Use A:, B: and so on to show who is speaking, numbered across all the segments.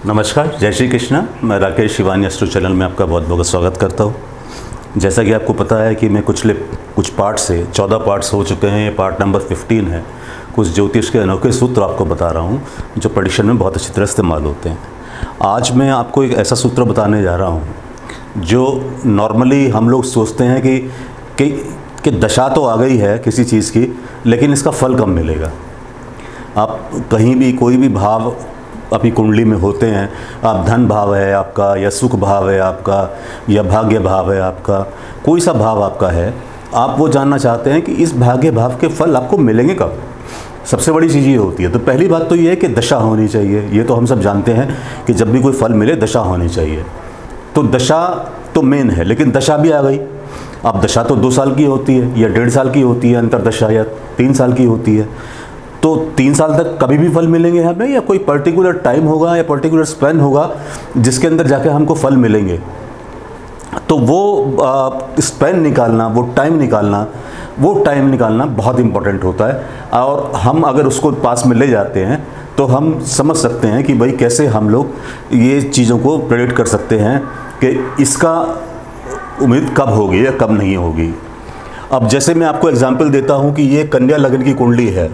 A: नमस्कार, जय श्री कृष्णा। मैं राकेश शिवानी एस्ट्रो चैनल में आपका बहुत बहुत स्वागत करता हूँ। जैसा कि आपको पता है कि मैं कुछ पार्ट से 14 पार्ट्स हो चुके हैं, ये पार्ट नंबर 15 है। कुछ ज्योतिष के अनोखे सूत्र आपको बता रहा हूँ जो प्रेडिक्शन में बहुत अच्छी तरह इस्तेमाल होते हैं। आज मैं आपको एक ऐसा सूत्र बताने जा रहा हूँ जो नॉर्मली हम लोग सोचते हैं कि दशा तो आ गई है किसी चीज़ की, लेकिन इसका फल कब मिलेगा। आप कहीं भी कोई भी भाव अपनी कुंडली में होते हैं, आप धन भाव है आपका, या सुख भाव है आपका, या भाग्य भाव है आपका, कोई सा भाव आपका है, आप वो जानना चाहते हैं कि इस भाग्य भाव के फल आपको मिलेंगे कब। सबसे बड़ी चीज़ ये होती है। तो पहली बात तो ये है कि दशा होनी चाहिए। ये तो हम सब जानते हैं कि जब भी कोई फल मिले दशा होनी चाहिए। तो दशा तो मेन है, लेकिन दशा भी आ गई। अब दशा तो 2 साल की होती है या 1.5 साल की होती है, अंतरदशा या 3 साल की होती है। तो 3 साल तक कभी भी फल मिलेंगे हमें, या कोई पर्टिकुलर टाइम होगा या पर्टिकुलर स्पैन होगा जिसके अंदर जाके हमको फल मिलेंगे। तो वो स्पैन निकालना, वो टाइम निकालना बहुत इम्पोर्टेंट होता है। और हम अगर उसको पास में ले जाते हैं तो हम समझ सकते हैं कि भाई कैसे हम लोग ये चीज़ों को प्रेडिक्ट कर सकते हैं कि इसका उम्मीद कब होगी या कब नहीं होगी। अब जैसे मैं आपको एग्जांपल देता हूं कि ये कन्या लग्न की कुंडली है।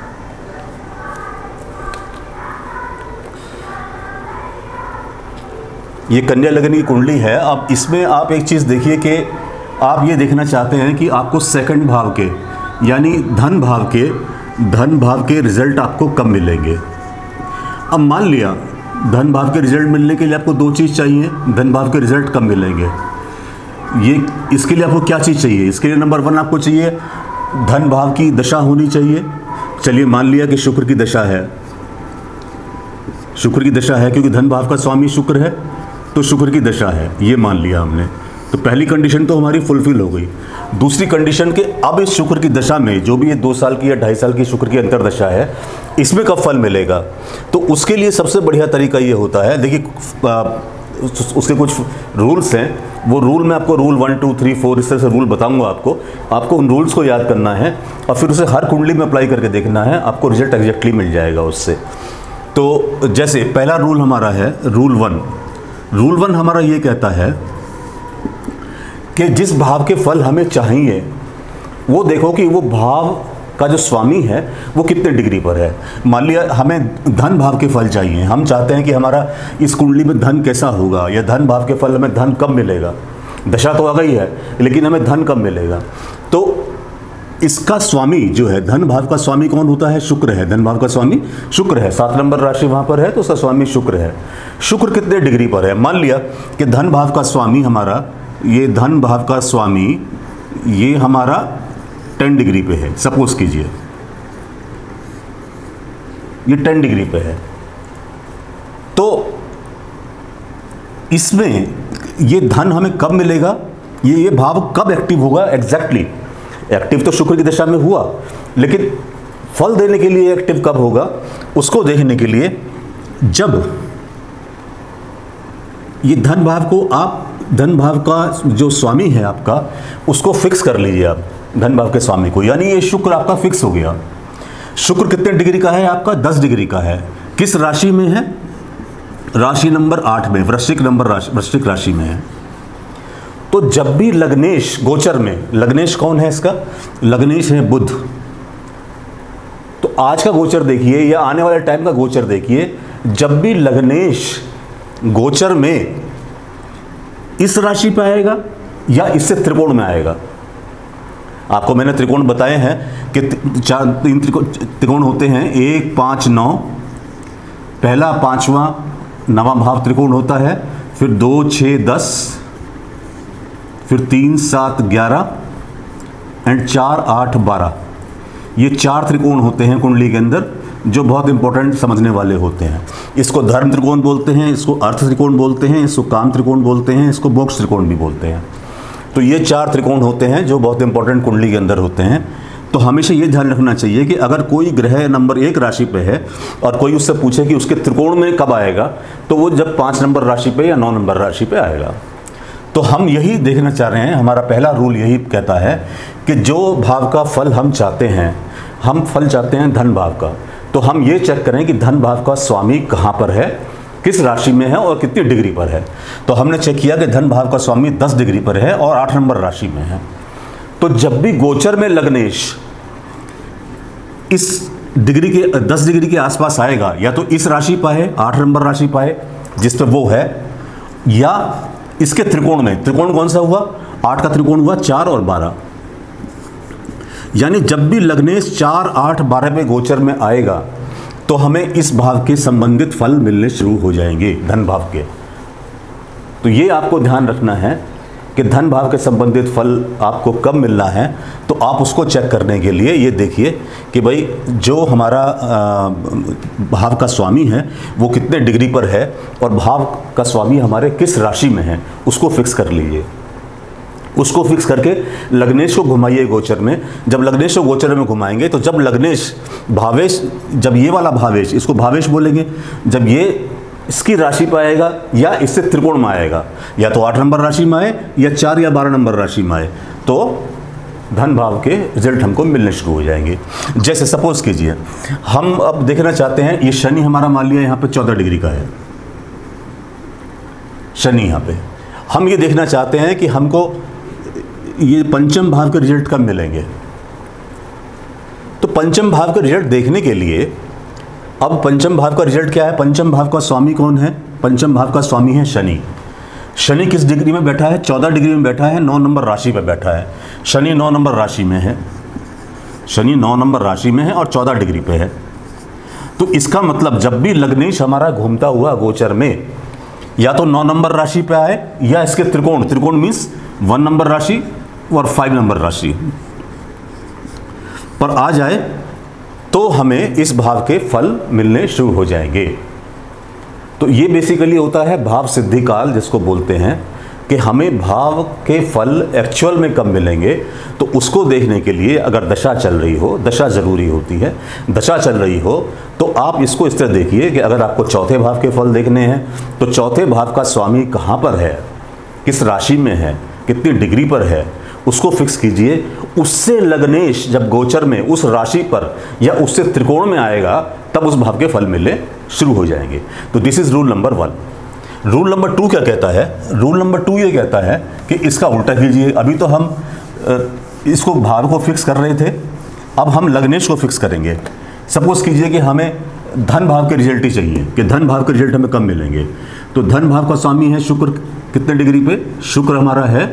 A: ये कन्या लग्न की कुंडली है। अब इसमें आप एक चीज़ देखिए कि आप ये देखना चाहते हैं कि आपको सेकंड भाव के यानी धन भाव के रिजल्ट आपको कब मिलेंगे। अब मान लिया धन भाव के रिजल्ट मिलने के लिए आपको 2 चीज़ चाहिए। धन भाव के रिजल्ट कब मिलेंगे, ये इसके लिए आपको क्या चीज़ चाहिए। इसके लिए नंबर 1 आपको चाहिए धन भाव की दशा होनी चाहिए। चलिए मान लिया कि शुक्र की दशा है, क्योंकि धन भाव का स्वामी शुक्र है, तो शुक्र की दशा है, ये मान लिया हमने। तो पहली कंडीशन तो हमारी फुलफिल हो गई। दूसरी कंडीशन कि अब इस शुक्र की दशा में जो भी ये 2 साल की या 2.5 साल की शुक्र की अंतरदशा है, इसमें कब फल मिलेगा। तो उसके लिए सबसे बढ़िया तरीका ये होता है, देखिए उसके कुछ रूल्स हैं। वो रूल मैं आपको रूल 1 2 3 4 इस तरह से रूल बताऊंगा आपको उन रूल्स को याद करना है और फिर उसे हर कुंडली में अप्लाई करके देखना है। आपको रिजल्ट एग्जैक्टली मिल जाएगा उससे। तो जैसे पहला रूल हमारा है रूल 1 हमारा ये कहता है कि जिस भाव के फल हमें चाहिए वो देखो कि वो भाव का जो स्वामी है वो कितने डिग्री पर है। मान लिया हमें धन भाव के फल चाहिए, हम चाहते हैं कि हमारा इस कुंडली में धन कैसा होगा, या धन भाव के फल हमें धन कब मिलेगा। दशा तो आ गई है, लेकिन हमें धन कब मिलेगा। तो इसका स्वामी जो है, धन भाव का स्वामी कौन होता है, शुक्र है। धन भाव का स्वामी शुक्र है, 7 नंबर राशि वहाँ पर है, तो उसका स्वामी शुक्र है। शुक्र कितने डिग्री पर है। मान लिया कि धन भाव का स्वामी हमारा, ये धन भाव का स्वामी ये हमारा 10 डिग्री पे है। सपोज कीजिए ये 10 डिग्री पे है, तो इसमें ये धन हमें कब मिलेगा, ये भाव कब एक्टिव होगा। एग्जैक्टली एक्टिव तो शुक्र की दशा में हुआ, लेकिन फल देने के लिए एक्टिव कब होगा उसको देखने के लिए, जब ये धन भाव को आप, धन भाव का जो स्वामी है आपका, उसको फिक्स कर लीजिए आप धन भाव के स्वामी को। यानी ये शुक्र आपका फिक्स हो गया। शुक्र कितने डिग्री का है आपका, 10 डिग्री का है। किस राशि में है, राशि नंबर 8 में, वृश्चिक राशि में है। तो जब भी लग्नेश गोचर में, लग्नेश कौन है इसका, लग्नेश है बुध। तो आज का गोचर देखिए या आने वाले टाइम का गोचर देखिए, जब भी लग्नेश गोचर में इस राशि पे आएगा या इससे त्रिकोण में आएगा। आपको मैंने त्रिकोण बताए हैं कि 3 त्रिकोण होते हैं, 1 5 9। पहला 5वां 9वां भाव त्रिकोण होता है, फिर 2 6 10, फिर 3 7 11 एंड 4 8 12। ये 4 त्रिकोण होते हैं कुंडली के अंदर, जो बहुत इंपॉर्टेंट समझने वाले होते हैं। इसको धर्म त्रिकोण बोलते हैं, इसको अर्थ त्रिकोण बोलते हैं, इसको काम त्रिकोण बोलते हैं, इसको मोक्ष त्रिकोण भी बोलते हैं। तो ये 4 त्रिकोण होते हैं जो बहुत इंपॉर्टेंट कुंडली के अंदर होते हैं। तो हमेशा ये ध्यान रखना चाहिए कि अगर कोई ग्रह नंबर 1 राशि पे है और कोई उससे पूछे कि उसके त्रिकोण में कब आएगा, तो वो जब 5 नंबर राशि पे या 9 नंबर राशि पे आएगा। तो हम यही देखना चाह रहे हैं। हमारा पहला रूल यही कहता है कि जो भाव का फल हम चाहते हैं, हम फल चाहते हैं धन भाव का, तो हम ये चेक करें कि धन भाव का स्वामी कहाँ पर है किस राशि में है और कितनी डिग्री पर है। तो हमने चेक किया कि धन भाव का स्वामी 10 डिग्री पर है और 8 नंबर राशि में है। तो जब भी गोचर में लग्नेश इस डिग्री के 10 डिग्री के आसपास आएगा, या तो इस राशि पाए 8 नंबर राशि पाए जिस पर वो है, या इसके त्रिकोण में, त्रिकोण कौन सा हुआ, 8 का त्रिकोण हुआ 4 और 12, यानी जब भी लग्नेश 4, 8, 12 पे गोचर में आएगा तो हमें इस भाव के संबंधित फल मिलने शुरू हो जाएंगे, धन भाव के। तो ये आपको ध्यान रखना है कि धन भाव के संबंधित फल आपको कब मिलना है। तो आप उसको चेक करने के लिए ये देखिए कि भाई जो हमारा भाव का स्वामी है वो कितने डिग्री पर है और भाव का स्वामी हमारे किस राशि में है, उसको फिक्स कर लीजिए। उसको फिक्स करके लग्नेश को घुमाइए गोचर में। जब लग्नेश को गोचर में घुमाएंगे तो जब लग्नेश भावेश, जब ये वाला भावेश, इसको भावेश बोलेंगे, जब ये इसकी राशि पर आएगा या इससे त्रिकोण में आएगा, या तो 8 नंबर राशि में आए या 4 या 12 नंबर राशि में आए, तो धन भाव के रिजल्ट हमको मिलने शुरू हो जाएंगे। जैसे सपोज कीजिए हम अब देखना चाहते हैं, ये शनि हमारा मान लिया यहाँ पे 14 डिग्री का है, शनि यहाँ पे, हम ये देखना चाहते हैं कि हमको ये पंचम भाव के रिजल्ट कब मिलेंगे। तो पंचम भाव के रिजल्ट देखने के लिए, अब पंचम भाव का रिजल्ट क्या है, पंचम भाव का स्वामी कौन है, पंचम भाव का स्वामी है शनि। शनि किस डिग्री में बैठा है, 14 डिग्री में बैठा है, 9 नंबर राशि पर बैठा है। शनि 9 नंबर राशि में है, शनि 9 नंबर राशि में है और 14 डिग्री पे है। तो इसका मतलब जब भी लग्नेश हमारा घूमता हुआ गोचर में या तो 9 नंबर राशि पे आए या इसके त्रिकोण, त्रिकोण मीन्स 1 नंबर राशि और 5 नंबर राशि पर आ जाए, तो हमें इस भाव के फल मिलने शुरू हो जाएंगे। तो ये बेसिकली होता है भाव सिद्धि काल, जिसको बोलते हैं कि हमें भाव के फल एक्चुअल में कब मिलेंगे। तो उसको देखने के लिए अगर दशा चल रही हो, दशा ज़रूरी होती है, दशा चल रही हो तो आप इसको इस तरह देखिए कि अगर आपको चौथे भाव के फल देखने हैं तो चौथे भाव का स्वामी कहाँ पर है, किस राशि में है, कितनी डिग्री पर है, उसको फिक्स कीजिए। उससे लग्नेश जब गोचर में उस राशि पर या उससे त्रिकोण में आएगा तब उस भाव के फल मिलने शुरू हो जाएंगे। तो this is rule number 1। Rule number 2 क्या कहता है, रूल नंबर 2 ये कहता है कि इसका उल्टा कीजिए। अभी तो हम इसको भाव को फिक्स कर रहे थे, अब हम लग्नेश को फिक्स करेंगे। सपोज कीजिए कि हमें धन भाव के रिजल्ट ही चाहिए कि धन भाव के रिजल्ट हमें कब मिलेंगे। तो धन भाव का स्वामी है शुक्र, कितने डिग्री पे, शुक्र हमारा है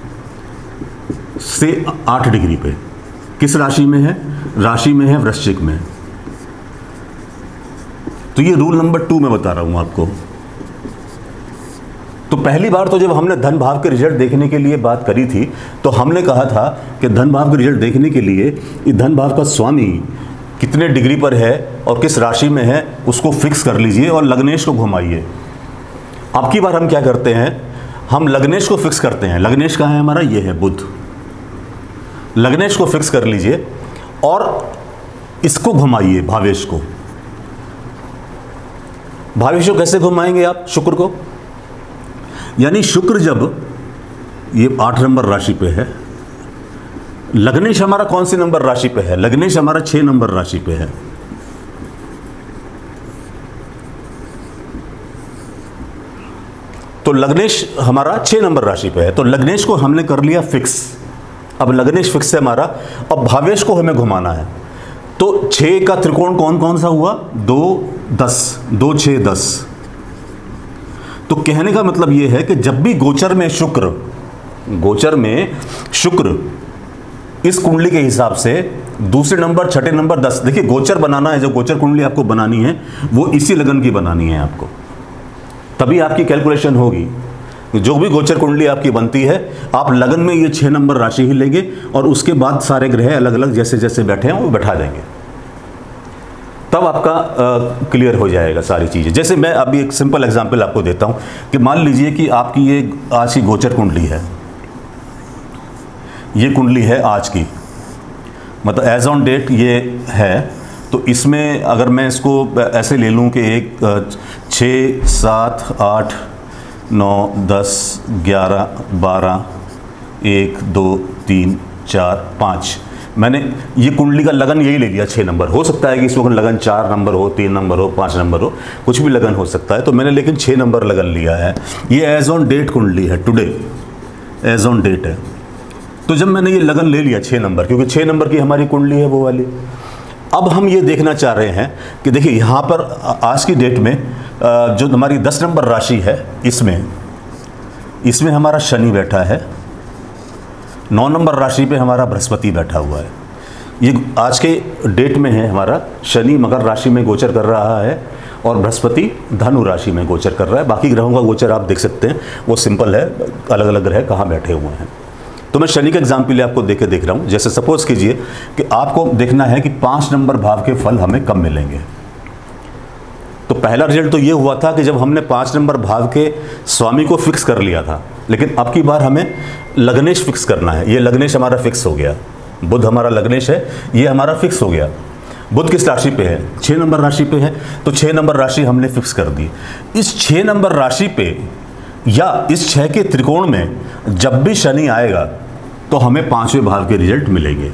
A: से 8 डिग्री पे, किस राशि में है, राशि में है वृश्चिक में। तो ये रूल नंबर 2 मैं बता रहा हूं आपको। तो पहली बार तो जब हमने धन भाव के रिजल्ट देखने के लिए बात करी थी तो हमने कहा था कि धन भाव के रिजल्ट देखने के लिए धन भाव का स्वामी कितने डिग्री पर है और किस राशि में है उसको फिक्स कर लीजिए और लग्नेश को घुमाइए। अब की बार हम क्या करते हैं, हम लग्नेश को फिक्स करते हैं। लग्नेश कहाँ है हमारा, ये है बुध। लग्नेश को फिक्स कर लीजिए और इसको घुमाइए भावेश को। भावेश को कैसे घुमाएंगे आप, शुक्र को, यानी शुक्र जब ये 8 नंबर राशि पे है, लग्नेश हमारा कौन सी नंबर राशि पे है, लग्नेश हमारा 6 नंबर राशि पे है। तो लग्नेश हमारा 6 नंबर राशि पे है, तो लग्नेश को हमने कर लिया फिक्स। अब लग्नेश फिक्स है हमारा, अब भावेश को हमें घुमाना है। तो 6 का त्रिकोण कौन कौन सा हुआ, 2, 10, 2, 6, 10। तो कहने का मतलब यह है कि जब भी गोचर में शुक्र, गोचर में शुक्र इस कुंडली के हिसाब से दूसरे नंबर, छठे नंबर, 10, देखिए गोचर बनाना है, जो गोचर कुंडली आपको बनानी है वो इसी लगन की बनानी है आपको, तभी आपकी कैलकुलेशन होगी। जो भी गोचर कुंडली आपकी बनती है आप लगन में ये 6 नंबर राशि ही लेंगे और उसके बाद सारे ग्रह अलग अलग जैसे जैसे बैठे हैं वो बैठा देंगे, तब आपका क्लियर हो जाएगा सारी चीज़ें। जैसे मैं अभी एक सिंपल एग्जांपल आपको देता हूं कि मान लीजिए कि आपकी ये आज की गोचर कुंडली है, ये कुंडली है आज की, मतलब एज ऑन डेट ये है। तो इसमें अगर मैं इसको ऐसे ले लूं कि एक 6, 7, 8, 9, 10, 11, 12, 1, 2, 3, 4, 5, मैंने ये कुंडली का लगन यही ले लिया 6 नंबर। हो सकता है कि इसमें लगन 4 नंबर हो, 3 नंबर हो, 5 नंबर हो, कुछ भी लगन हो सकता है, तो मैंने लेकिन 6 नंबर लगन लिया है। ये एज ऑन डेट कुंडली है, टुडे एज ऑन डेट है। तो जब मैंने ये लगन ले लिया 6 नंबर, क्योंकि 6 नंबर की हमारी कुंडली है वो वाली, अब हम ये देखना चाह रहे हैं कि देखिए यहाँ पर आज की डेट में जो हमारी 10 नंबर राशि है, इसमें हमारा शनि बैठा है, 9 नंबर राशि पे हमारा बृहस्पति बैठा हुआ है। ये आज के डेट में है, हमारा शनि मकर राशि में गोचर कर रहा है और बृहस्पति धनु राशि में गोचर कर रहा है। बाकी ग्रहों का गोचर आप देख सकते हैं, वो सिंपल है, अलग अलग ग्रह कहाँ बैठे हुए हैं। तो मैं शनि का एग्जाम्पल आपको देख रहा हूँ। जैसे सपोज कीजिए कि आपको देखना है कि 5 नंबर भाव के फल हमें कब मिलेंगे। तो पहला रिजल्ट तो ये हुआ था कि जब हमने 5 नंबर भाव के स्वामी को फिक्स कर लिया था, लेकिन अब की बार हमें लग्नेश फिक्स करना है। ये लग्नेश हमारा फिक्स हो गया, बुध हमारा लग्नेश है, ये हमारा फिक्स हो गया। बुध किस राशि पे है? 6 नंबर राशि पे है, तो 6 नंबर राशि हमने फिक्स कर दी। इस 6 नंबर राशि पे या इस 6 के त्रिकोण में जब भी शनि आएगा तो हमें 5वें भाव के रिजल्ट मिलेंगे।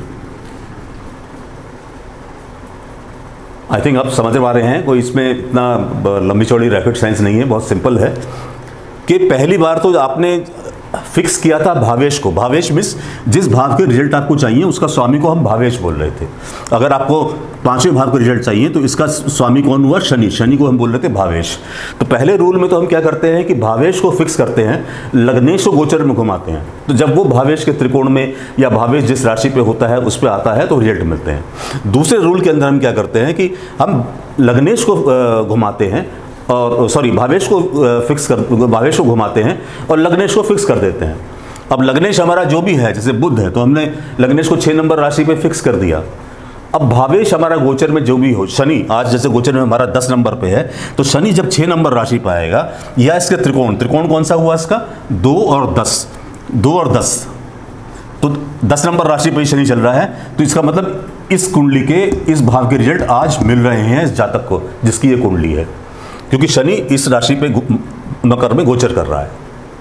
A: आई थिंक आप समझ पा रहे हैं, कोई इसमें इतना लंबी चौड़ी रॉकेट साइंस नहीं है, बहुत सिंपल है कि पहली बार तो आपने फिक्स किया था भावेश को। भावेश मीन्स जिस भाव के रिजल्ट आपको चाहिए उसका स्वामी को हम भावेश बोल रहे थे। अगर आपको 5वें भाव के रिजल्ट चाहिए तो इसका स्वामी कौन हुआ? शनि। शनि को हम बोल रहे थे भावेश। तो पहले रूल में तो हम क्या करते हैं कि भावेश को फिक्स करते हैं, लग्नेश को गोचर में घुमाते हैं। तो जब वो भावेश के त्रिकोण में या भावेश जिस राशि पे होता है उस पर आता है तो रिजल्ट मिलते हैं। दूसरे रूल के अंदर हम क्या करते हैं कि हम लग्नेश को घुमाते हैं और भावेश को घुमाते हैं और लग्नेश को फिक्स कर देते हैं। अब लग्नेश हमारा जो भी है, जैसे बुध है तो हमने लग्नेश को 6 नंबर राशि पे फिक्स कर दिया। अब भावेश हमारा गोचर में जो भी हो, शनि आज जैसे गोचर में हमारा 10 नंबर पे है, तो शनि जब 6 नंबर राशि पे आएगा या इसके त्रिकोण कौन सा हुआ इसका? 2 और 10, तो 10 नंबर राशि पे शनि चल रहा है, तो इसका मतलब इस कुंडली के इस भाव के रिजल्ट आज मिल रहे हैं इस जातक को जिसकी ये कुंडली है, क्योंकि शनि इस राशि पे मकर में गोचर कर रहा है।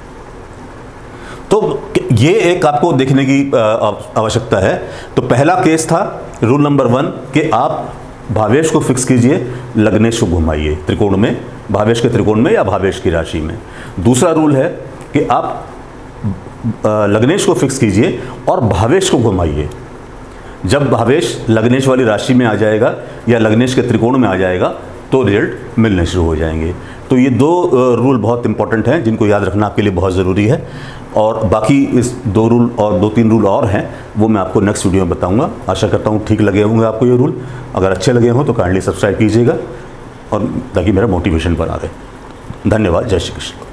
A: तो ये एक आपको देखने की आवश्यकता है। तो पहला केस था रूल नंबर 1 कि आप भावेश को फिक्स कीजिए, लग्नेश को घुमाइए त्रिकोण में, भावेश के त्रिकोण में या भावेश की राशि में। दूसरा रूल है कि आप लग्नेश को फिक्स कीजिए और भावेश को घुमाइए। जब भावेश लग्नेश वाली राशि में आ जाएगा या लग्नेश के त्रिकोण में आ जाएगा तो रिजल्ट मिलने शुरू हो जाएंगे। तो ये 2 रूल बहुत इंपॉर्टेंट हैं जिनको याद रखना आपके लिए बहुत ज़रूरी है। और बाकी इस 2 रूल और 2-3 रूल और हैं वो मैं आपको नेक्स्ट वीडियो में बताऊंगा। आशा करता हूँ ठीक लगे होंगे आपको ये रूल। अगर अच्छे लगे हों तो काइंडली सब्सक्राइब कीजिएगा और ताकि मेरा मोटिवेशन बना रहे। धन्यवाद। जय श्री कृष्ण।